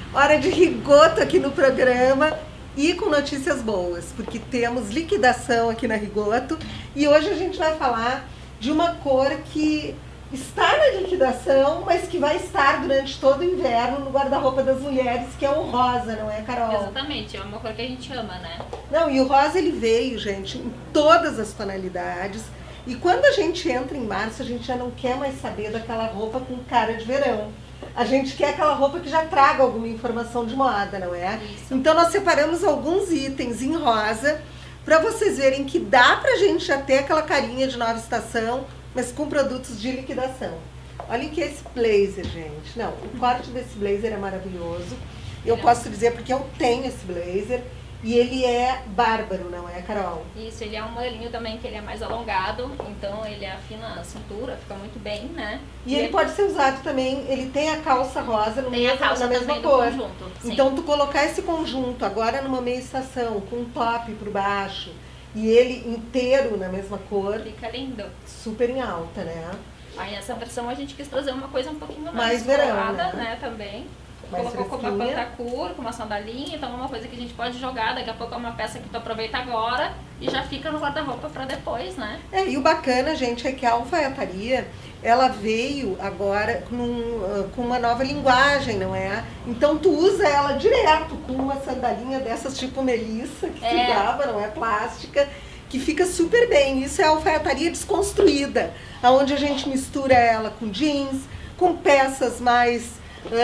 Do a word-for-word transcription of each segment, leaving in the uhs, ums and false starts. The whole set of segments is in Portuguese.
Hora de Rigoto aqui no programa e com notícias boas, porque temos liquidação aqui na Rigoto e hoje a gente vai falar de uma cor que está na liquidação, mas que vai estar durante todo o inverno no guarda-roupa das mulheres, que é o rosa, não é, Carol? Exatamente, é uma cor que a gente ama, né? Não, e o rosa ele veio, gente, em todas as tonalidades. E quando a gente entra em março, a gente já não quer mais saber daquela roupa com cara de verão. A gente quer aquela roupa que já traga alguma informação de moda, não é? Isso. Então nós separamos alguns itens em rosa para vocês verem que dá pra gente já ter aquela carinha de nova estação, mas com produtos de liquidação. Olha que é esse blazer, gente. Não, o corte desse blazer é maravilhoso. Eu posso dizer porque eu tenho esse blazer. E ele é bárbaro, não é, Carol? Isso, ele é um modelinho também que ele é mais alongado, então ele afina a cintura, fica muito bem, né? E, e ele, ele pode ser usado também, ele tem a calça rosa no tem mesmo, a calça na mesma também cor. do conjunto, sim. Então tu colocar esse conjunto agora numa meia estação, com um top por baixo, e ele inteiro na mesma cor. Fica lindo. Super em alta, né? Aí essa versão a gente quis trazer uma coisa um pouquinho mais, mais verão, colorada, né? né, também. Mais Colocou com uma pantacur, com uma sandalinha, então é uma coisa que a gente pode jogar, daqui a pouco é uma peça que tu aproveita agora e já fica no guarda-roupa para depois, né? É, e o bacana, gente, é que a alfaiataria, ela veio agora com, com uma nova linguagem, não é? Então tu usa ela direto com uma sandalinha dessas tipo Melissa, que é. se dava, não é? Plástica, que fica super bem. Isso é a alfaiataria desconstruída, onde a gente mistura ela com jeans, com peças mais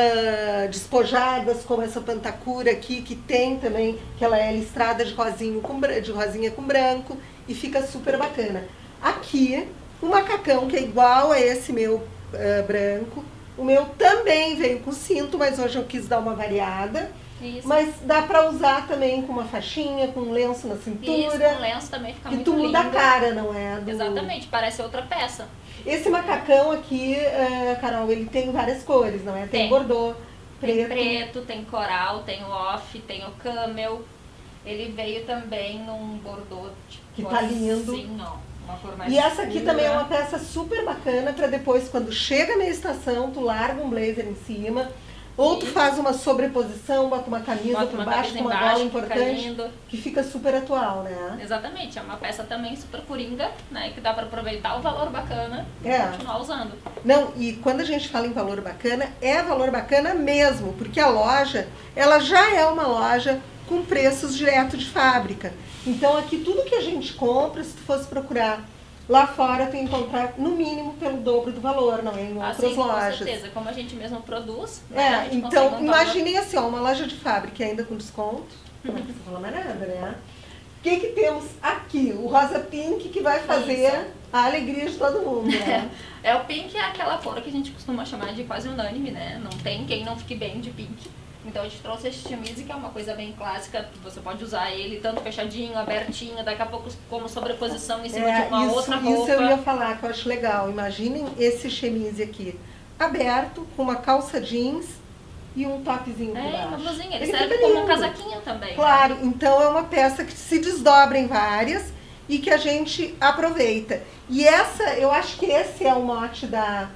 Uh, despojadas, como essa pantacura aqui, que tem também, que ela é listrada de, rosinho com, de rosinha com branco e fica super bacana. Aqui, um macacão que é igual a esse meu uh, branco. O meu também veio com cinto, mas hoje eu quis dar uma variada. Isso. Mas dá pra usar também com uma faixinha, com um lenço na cintura. Isso, com lenço também fica muito lindo. E tu muda a cara, não é? Do... Exatamente, parece outra peça. Esse macacão aqui, uh, Carol, ele tem várias cores, não é? Tem, tem. Bordô, preto. Tem preto, tem coral, tem o off, tem o camel. Ele veio também num bordô tipo que tá lindo. Sim, ó, uma cor mais E essa aqui escura. também é uma peça super bacana para depois, quando chega na estação, tu larga um blazer em cima. Ou tu faz uma sobreposição, bota uma camisa bota por uma baixo, com uma gola importante, fica que fica super atual, né? Exatamente, é uma peça também super coringa, né? Que dá para aproveitar o valor bacana e é. continuar usando. Não, e quando a gente fala em valor bacana, é valor bacana mesmo, porque a loja, ela já é uma loja com preços direto de fábrica. Então aqui tudo que a gente compra, se tu fosse procurar lá fora, tu encontrar no mínimo pelo dobro do valor, não é? Em outras assim, lojas. Com certeza, como a gente mesmo produz. É, né, então imaginem assim, ó, uma loja de fábrica ainda com desconto, não precisa falar mais nada, né? O que que temos aqui? O rosa pink que vai fazer Isso. a alegria de todo mundo, né? É, o pink é aquela cor que a gente costuma chamar de quase unânime, né? Não tem quem não fique bem de pink. Então a gente trouxe esse chemise, que é uma coisa bem clássica, você pode usar ele tanto fechadinho, abertinho, daqui a pouco como sobreposição em cima é, de uma isso, outra roupa. Isso eu ia falar, que eu acho legal. Imaginem esse chemise aqui, aberto, com uma calça jeans e um topzinho por baixo. É, uma blusinha, ele, ele serve como um casaquinho também. Claro, né? Então é uma peça que se desdobra em várias e que a gente aproveita. E essa, eu acho que esse é o mote da...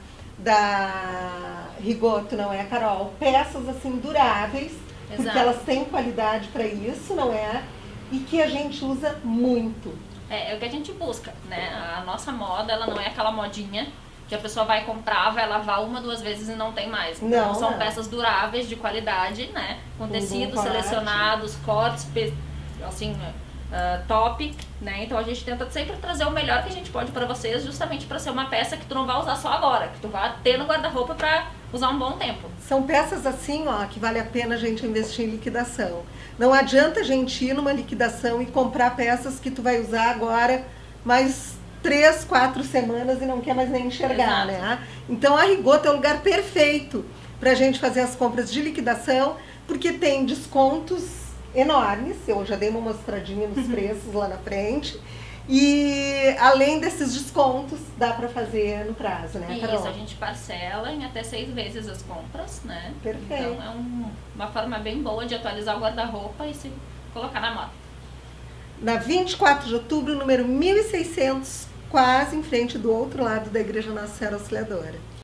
da Rigoto, não é, Carol? Peças assim duráveis, Exato. Porque elas têm qualidade para isso, não é? E que a gente usa muito. É, é o que a gente busca, né? A nossa moda, ela não é aquela modinha que a pessoa vai comprar, vai lavar uma, duas vezes e não tem mais. Então não, são não. peças duráveis, de qualidade, né? Com, Com tecidos selecionados, cortes, assim... Uh, top, né? Então a gente tenta sempre trazer o melhor que a gente pode para vocês, justamente para ser uma peça que tu não vai usar só agora, que tu vai ter no guarda-roupa para usar um bom tempo. São peças assim, ó, que vale a pena a gente investir em liquidação. Não adianta a gente ir numa liquidação e comprar peças que tu vai usar agora mais três, quatro semanas e não quer mais nem enxergar, Exato. né? Então a Rigoto é o lugar perfeito para a gente fazer as compras de liquidação, porque tem descontos enormes, eu já dei uma mostradinha nos preços lá na frente, e além desses descontos, dá para fazer no prazo, né, Carol? Isso, a gente parcela em até seis vezes as compras, né? Perfeito. Então é um, uma forma bem boa de atualizar o guarda-roupa e se colocar na moda. Na vinte e quatro de outubro, número mil e seiscentos, quase em frente do outro lado da Igreja Nossa Senhora Auxiliadora.